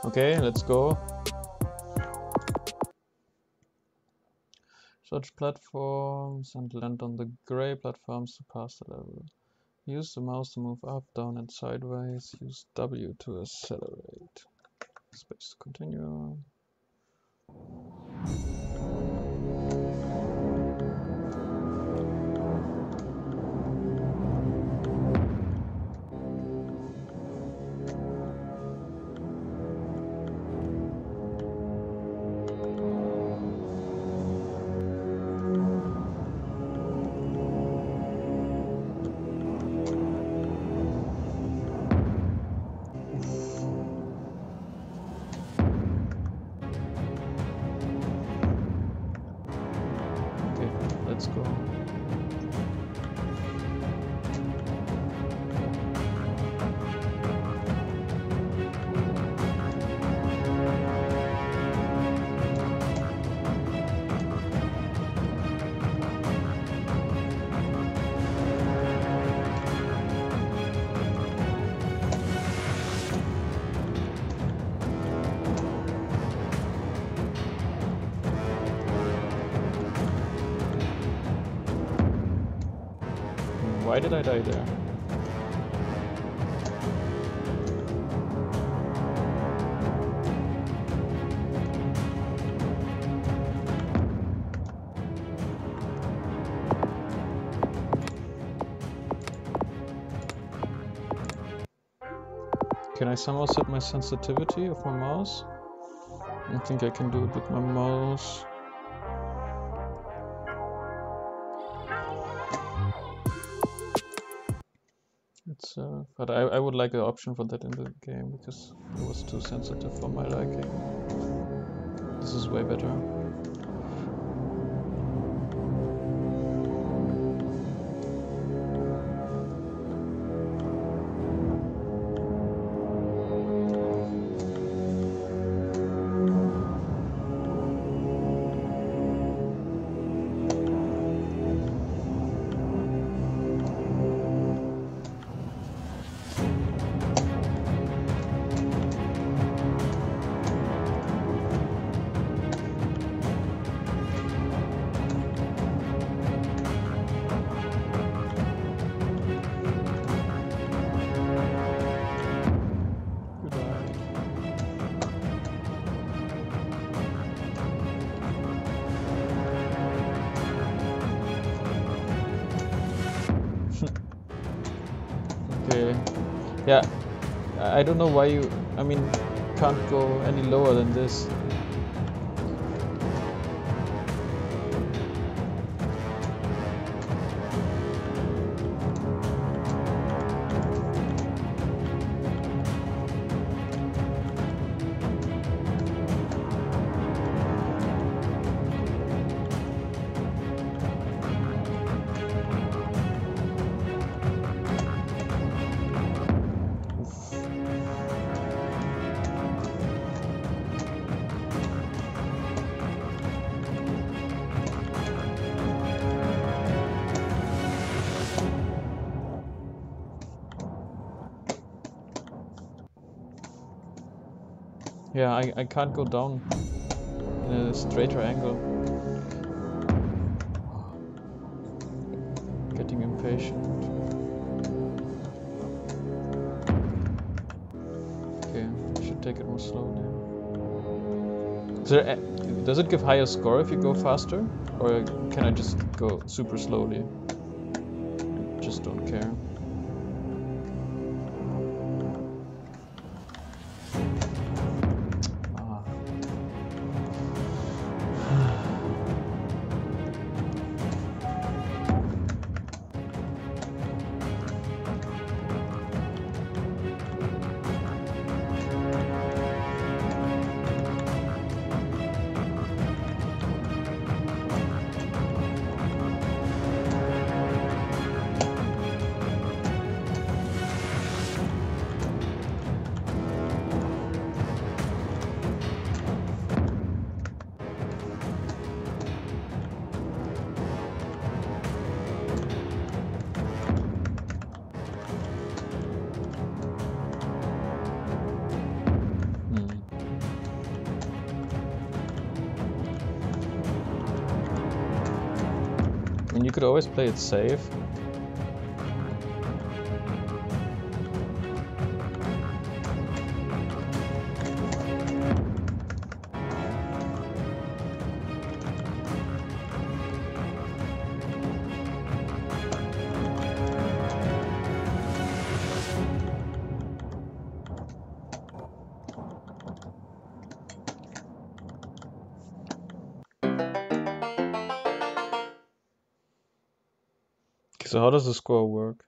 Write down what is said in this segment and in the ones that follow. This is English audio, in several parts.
Okay, let's go. Search platforms and land on the gray platforms to pass the level. Use the mouse to move up, down, and sideways. Use W to accelerate. Space to continue. Let's go. Why did I die there? Can I somehow set my sensitivity of my mouse? I think I can do it with my mouse. But I would like an option for that in the game because it was too sensitive for my liking. This is way better. Okay. Yeah, I don't know why you, I mean, can't go any lower than this. Yeah, I can't go down in a straighter angle. Getting impatient. Okay, I should take it more slowly. Does it give higher score if you go faster? Or can I just go super slowly? Just don't care. you could always play it safe. So how does the score work?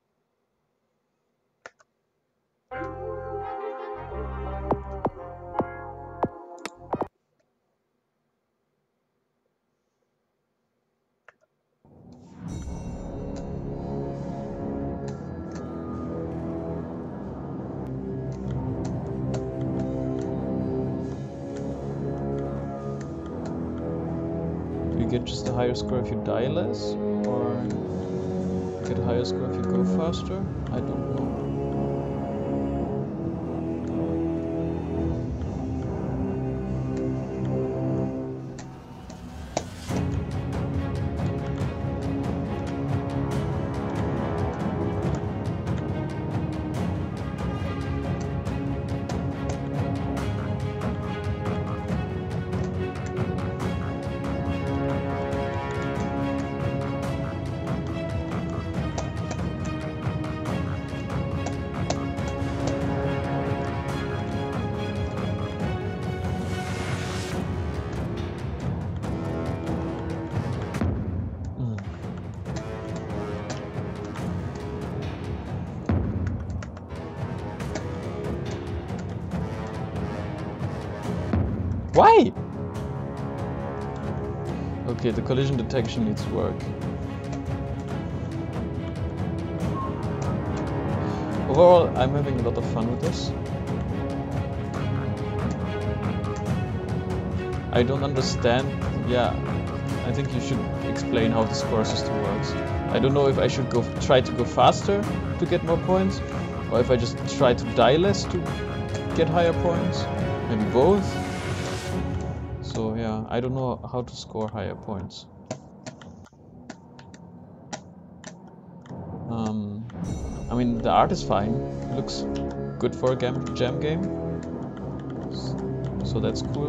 Do you get just a higher score if you die less? Or get a higher score if you go faster? I don't know. Why? Okay, the collision detection needs work. Overall, I'm having a lot of fun with this. I don't understand. Yeah, I think you should explain how the score system works. I don't know if I should try to go faster to get more points, or if I just try to die less to get higher points. Maybe both. So yeah, I don't know how to score higher points. I mean, the art is fine. It looks good for a jam game. So that's cool.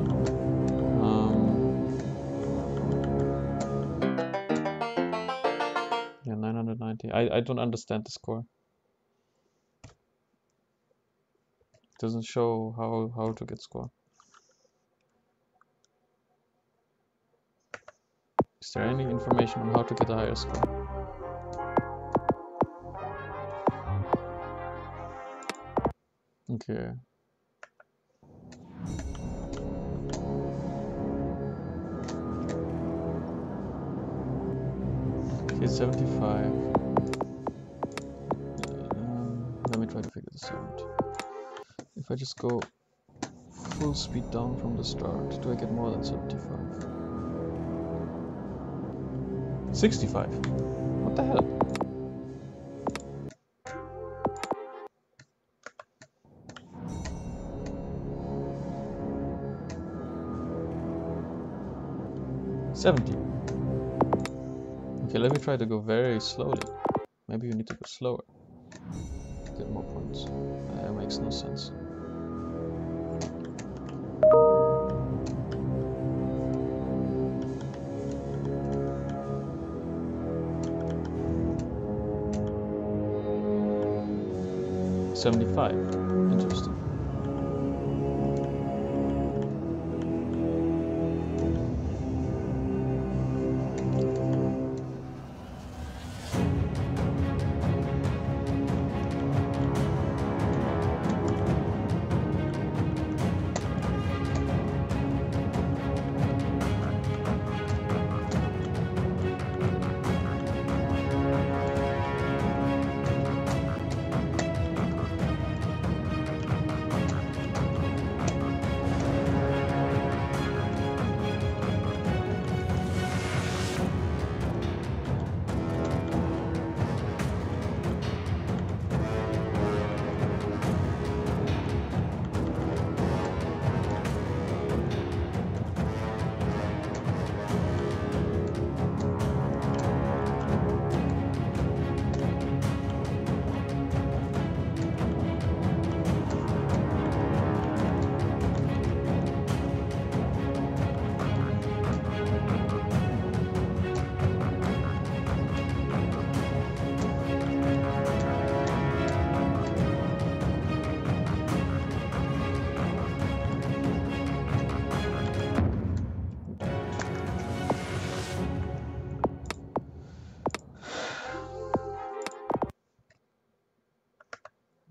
Yeah, 990. I don't understand the score. It doesn't show how to get score. Is there any information on how to get a higher score? Okay. Okay, 75. Let me try to figure this out. If I just go full speed down from the start, do I get more than 75? 65. What the hell? Okay, let me try to go very slowly. Maybe you need to go slower to get more points. That makes no sense. Interesting.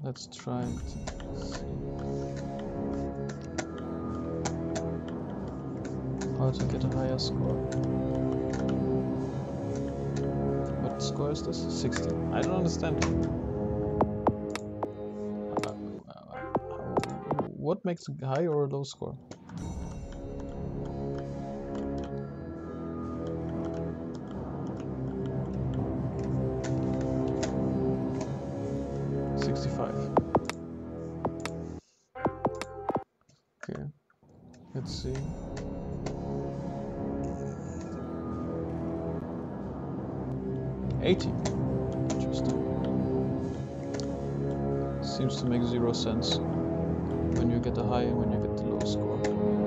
Let's try and see how to get a higher score. What score is this? 60. I don't understand. What makes a high or a low score? Okay, let's see. $80. Interesting. Seems to make zero sense when you get a high and when you get the low score.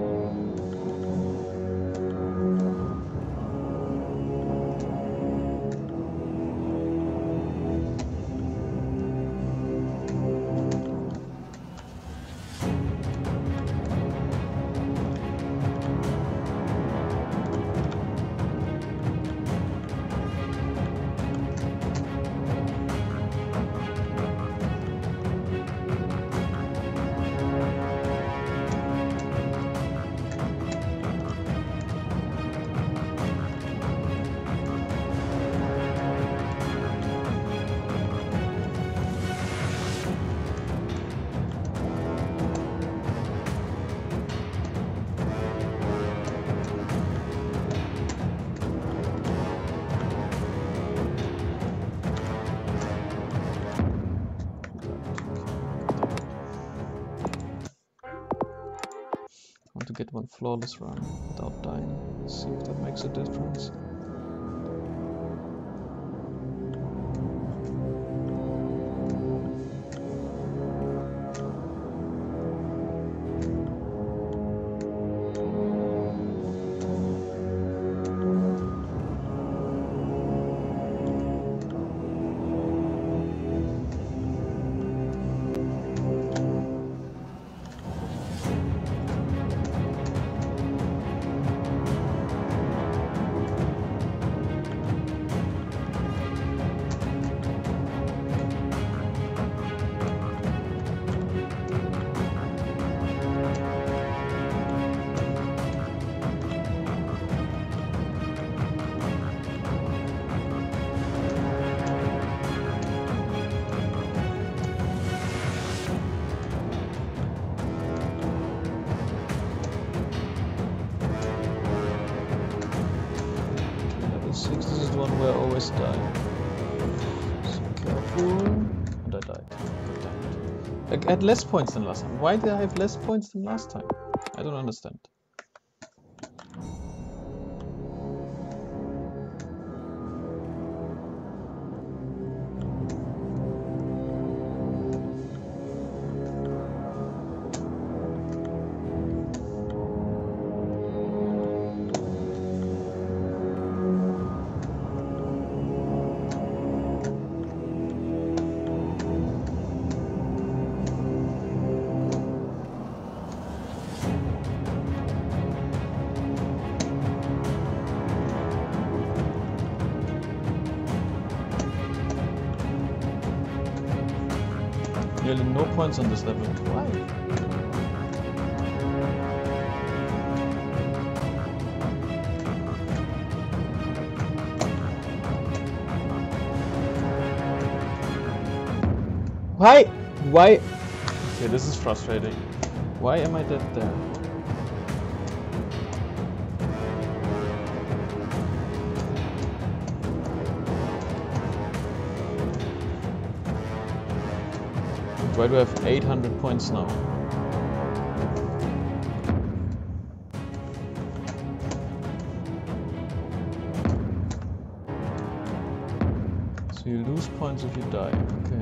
To get one flawless run without dying. See if that makes a difference. Where I always die. So careful. And I died. I had less points than last time. Why did I have less points than last time? I don't understand. Nearly no points on this level. Why? Why? Why? Okay, this is frustrating. Why am I dead there? Why do I have 800 points now? So you lose points if you die. Okay.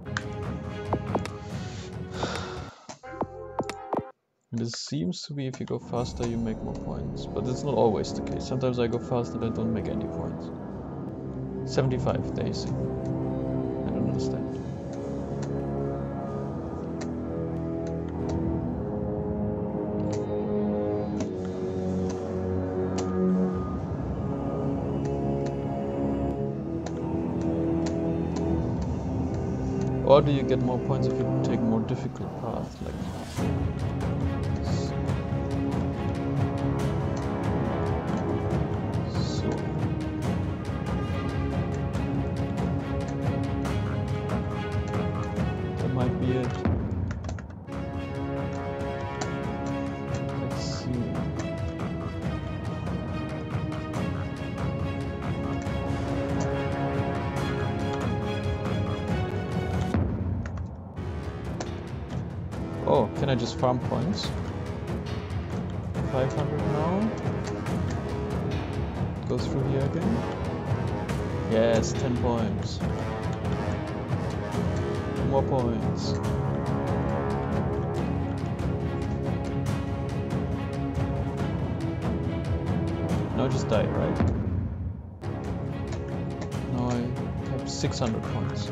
And it seems to be if you go faster you make more points, but it's not always the case. Sometimes I go fast and I don't make any points. 75 Daisy. I don't understand. Or do you get more points if you take more difficult paths, like so? That might be it. Let's see. Oh, can I just farm points? 500 now. Go through here again. Yes, 10 points. More points. Now just die, right? Now I have 600 points.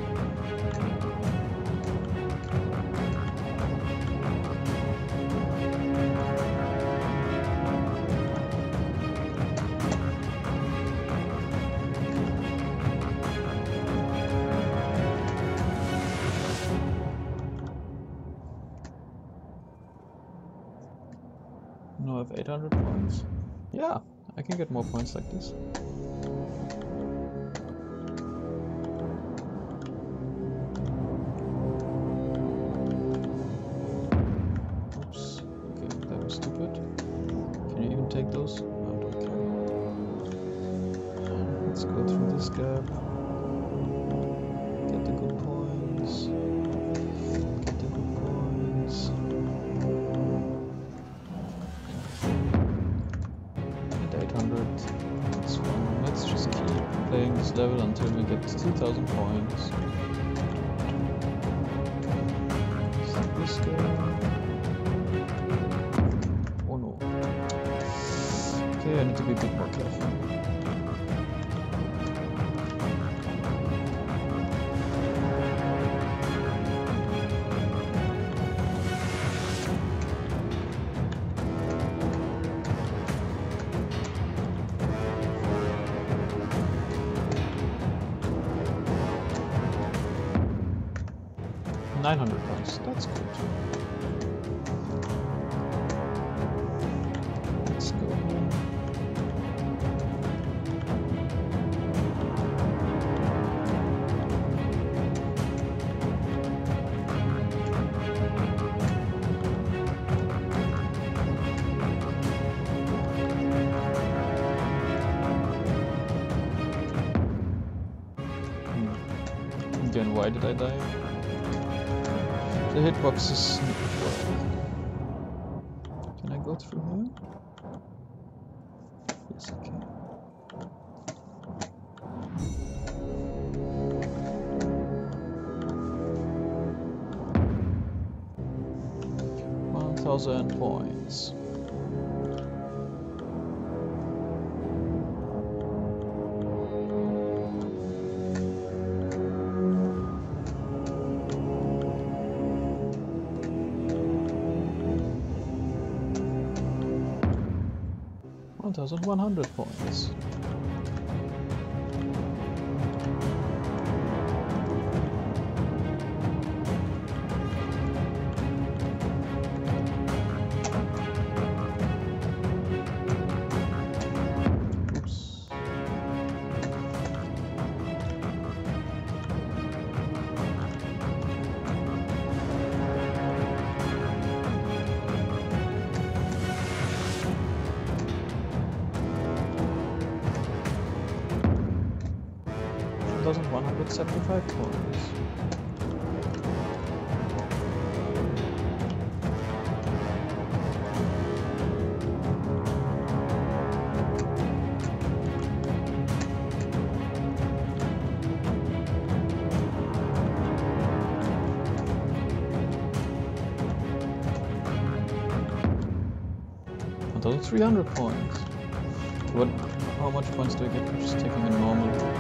Now I have 800 points. Yeah, I can get more points like this. Oops, okay, that was stupid. Can you even take those? No, I don't care. Let's go through this gap. Get the good points. Get the good points. And 800. That's fine. Let's just keep playing this level until we get 2000 points. This guy. Oh no. Okay, I need to be a bit more careful. $900, that's good. Let's go here. Again, why did I die? The hitbox is... Can I go through here? Yes, I can. $1,000 points. $1,100 points. Oops. $1,175 points. $1,300 points. What? How much points do I get for just taking a normal route?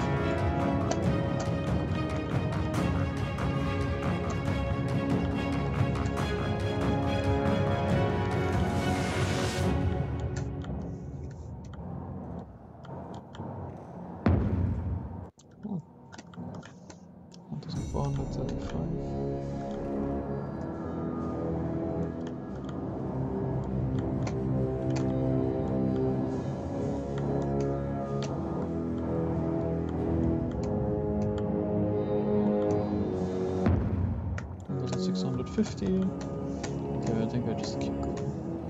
435. $1,650. Okay, I think I just keep going.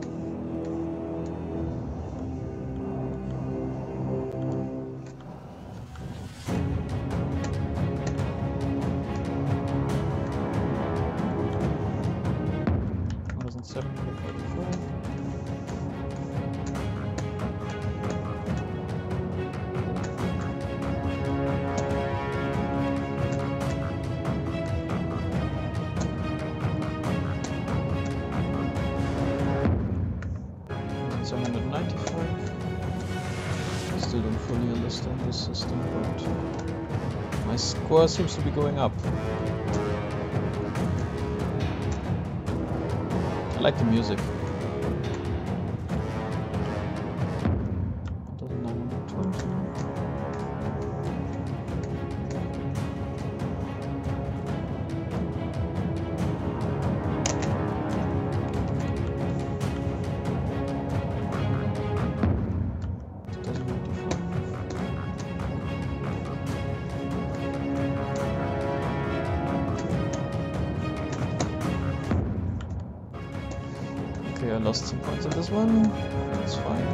Still don't fully understand this system, but my score seems to be going up. I like the music. 1,920. Okay, I lost some points on this one. That's fine.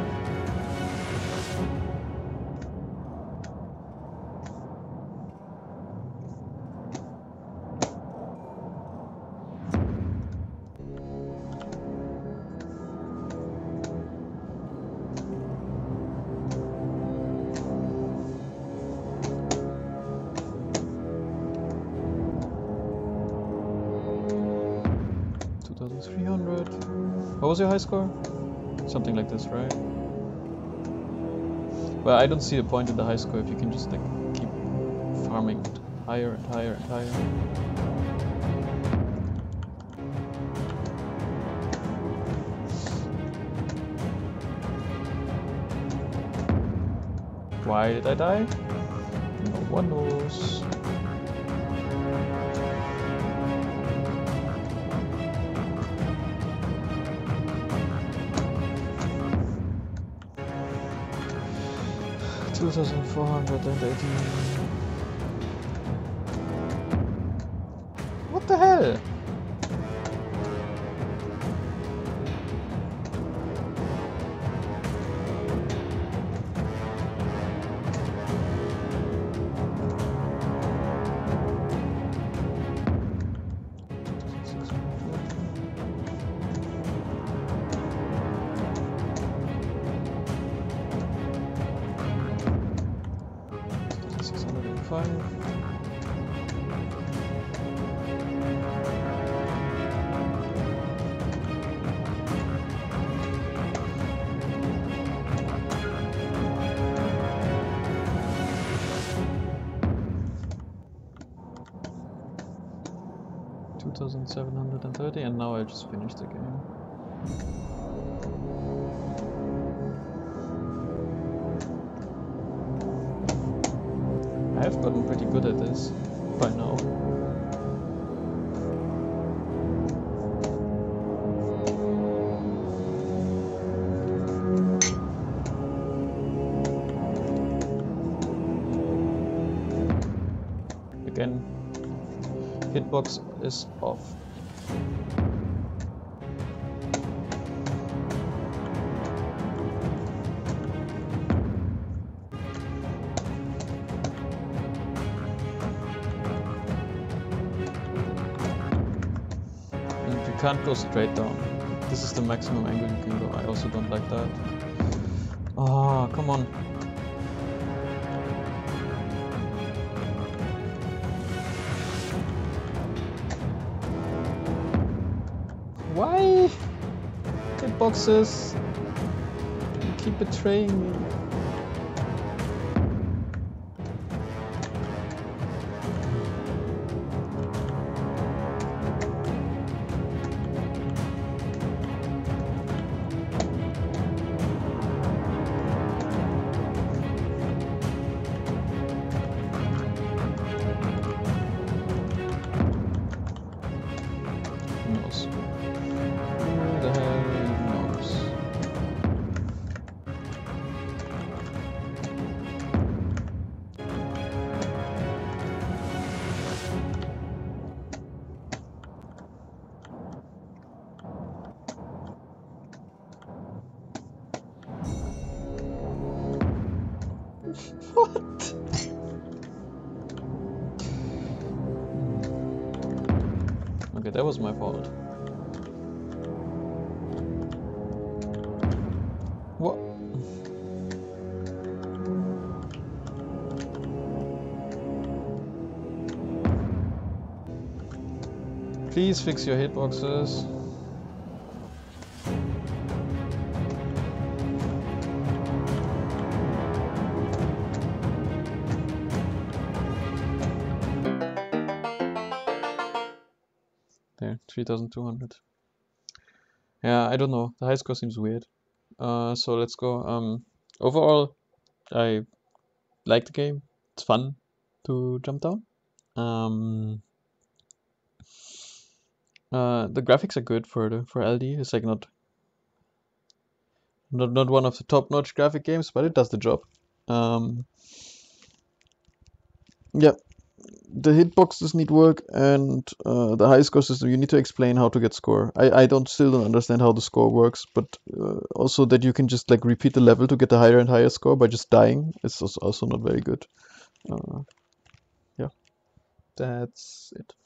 What was your high score? Something like this, right? Well, I don't see a point in the high score if you can just like keep farming it higher and higher and higher. Why did I die? No one knows. $2,418. What the hell? $605. $2,730, and now I just finished the game. I've gotten pretty good at this by now. Again, hitbox is off. Can't go straight down. This is the maximum angle you can go. I also don't like that. Ah, come on. Why? Hitboxes. You keep betraying me. What? Okay, that was my fault. What? Please fix your hitboxes. There, 3,200. Yeah, I don't know. The high score seems weird. So let's go. Overall, I like the game. It's fun to jump down. The graphics are good for LD. It's like not one of the top-notch graphic games, but it does the job. Yeah, the hitboxes need work, and the high score system. You need to explain how to get score. I still don't understand how the score works, but also that you can just like repeat the level to get a higher and higher score by just dying. It's also not very good. Yeah, that's it.